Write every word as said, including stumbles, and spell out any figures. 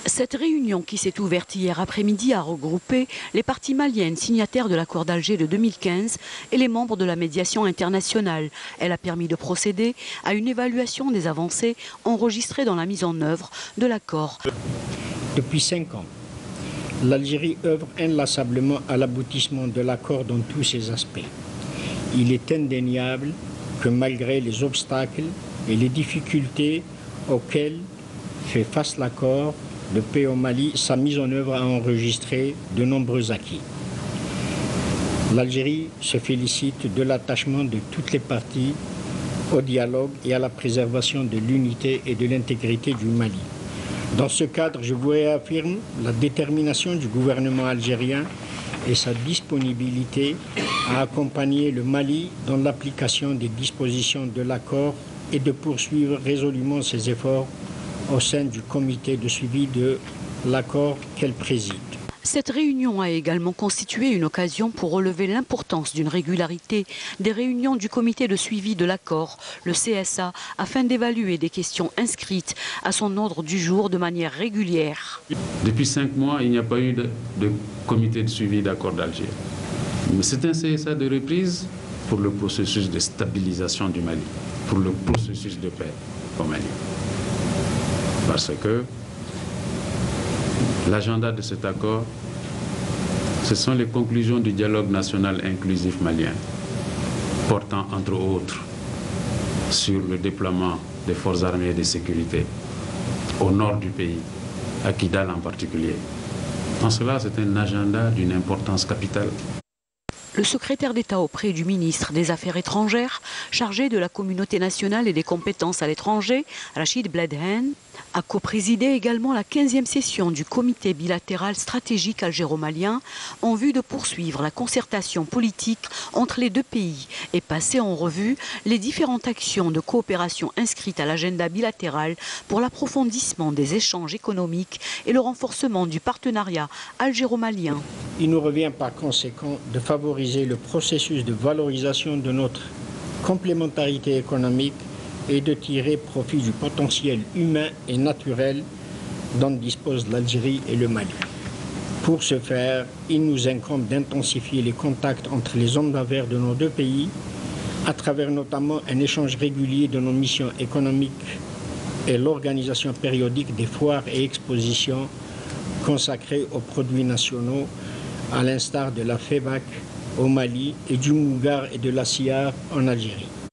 Cette réunion qui s'est ouverte hier après-midi a regroupé les parties maliennes signataires de l'accord d'Alger de deux mille quinze et les membres de la médiation internationale. Elle a permis de procéder à une évaluation des avancées enregistrées dans la mise en œuvre de l'accord. Depuis cinq ans, l'Algérie œuvre inlassablement à l'aboutissement de l'accord dans tous ses aspects. Il est indéniable que malgré les obstacles et les difficultés auxquelles fait face l'accord, le pays au Mali, sa mise en œuvre a enregistré de nombreux acquis. L'Algérie se félicite de l'attachement de toutes les parties au dialogue et à la préservation de l'unité et de l'intégrité du Mali. Dans ce cadre, je vous réaffirme la détermination du gouvernement algérien et sa disponibilité à accompagner le Mali dans l'application des dispositions de l'accord et de poursuivre résolument ses efforts au sein du comité de suivi de l'accord qu'elle préside. Cette réunion a également constitué une occasion pour relever l'importance d'une régularité des réunions du comité de suivi de l'accord, le C S A, afin d'évaluer des questions inscrites à son ordre du jour de manière régulière. Depuis cinq mois, il n'y a pas eu de, de comité de suivi d'accord d'Alger. C'est un C S A de reprise pour le processus de stabilisation du Mali, pour le processus de paix au Mali. Parce que l'agenda de cet accord, ce sont les conclusions du dialogue national inclusif malien, portant entre autres sur le déploiement des forces armées et de sécurité au nord du pays, à Kidal en particulier. En cela, c'est un agenda d'une importance capitale. Le secrétaire d'État auprès du ministre des Affaires étrangères, chargé de la communauté nationale et des compétences à l'étranger, Rachid Bledhen, a coprésidé également la quinzième session du comité bilatéral stratégique algéro-malien en vue de poursuivre la concertation politique entre les deux pays et passer en revue les différentes actions de coopération inscrites à l'agenda bilatéral pour l'approfondissement des échanges économiques et le renforcement du partenariat algéro-malien. Il nous revient par conséquent de favoriser le processus de valorisation de notre complémentarité économique et de tirer profit du potentiel humain et naturel dont disposent l'Algérie et le Mali. Pour ce faire, il nous incombe d'intensifier les contacts entre les hommes d'affaires de nos deux pays, à travers notamment un échange régulier de nos missions économiques et l'organisation périodique des foires et expositions consacrées aux produits nationaux, à l'instar de la FEBAC au Mali et du Mougar et de la C I A R en Algérie.